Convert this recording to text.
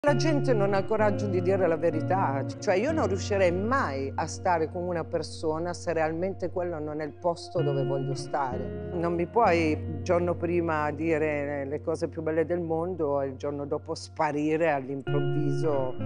La gente non ha coraggio di dire la verità, cioè io non riuscirei mai a stare con una persona se realmente quello non è il posto dove voglio stare. Non mi puoi il giorno prima dire le cose più belle del mondo e il giorno dopo sparire all'improvviso.